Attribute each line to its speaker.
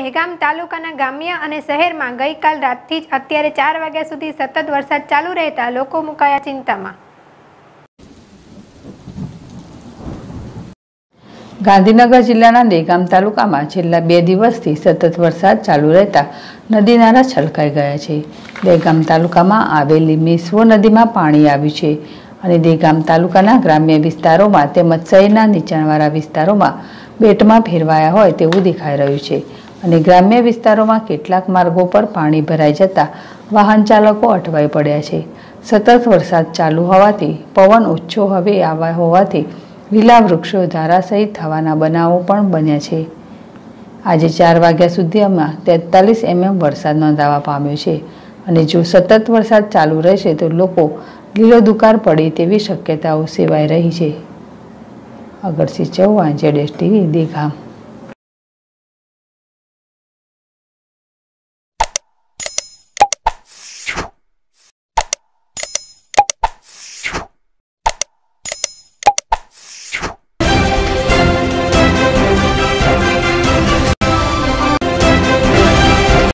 Speaker 1: દહેગામ તાલુકાના ગામિયા અને શહેરમાં ગઈકાલ રાતથી જ અત્યારે 4 વાગ્યા સુધી સતત વરસાદ ચાલુ રહેતા લોકો મુકાયા ચિંતામાં।
Speaker 2: ગાંધીનગર જિલ્લાના દહેગામ તાલુકામાં છેલ્લા 2 દિવસથી સતત વરસાદ ચાલુ રહેતા નદી નાળા છલકાઈ ગયા છે। દહેગામ તાલુકામાં આવેલી મેશ્વો નદીમાં પાણી આવ્યું છે અને દહેગામ તાલુકાના ગ્રામ્ય વિસ્તારોમાં તેમજ શહેરના નીચાણવાળા વિસ્તારોમાં બેટમાં ફેરવાયા હોય તેવું દેખાઈ રહ્યું છે અને ગ્રામ્ય વિસ્તારોમાં કેટલાક માર્ગો પર પાણી ભરાઈ જતા વાહન ચાલકો અટવાઈ પડ્યા છે। સતત વરસાદ ચાલુ હોવાથી પવન ઓછો હવે આવ્યા હોવાથી લીલા વૃક્ષો ધારાશાયી થવાના બનાવો પણ બન્યા છે। આજે 4 વાગ્યા સુધીમાં 43 mm વરસાદ નોંધાવા પામ્યો છે અને જો સતત વરસાદ ચાલુ રહેશે તો લોકો લીલો દુકાળ પડે તેવી શક્યતાઓ સેવાઈ રહી છે। અગરસિંહ ચૌહાણ, ZSTV, દહેગામ।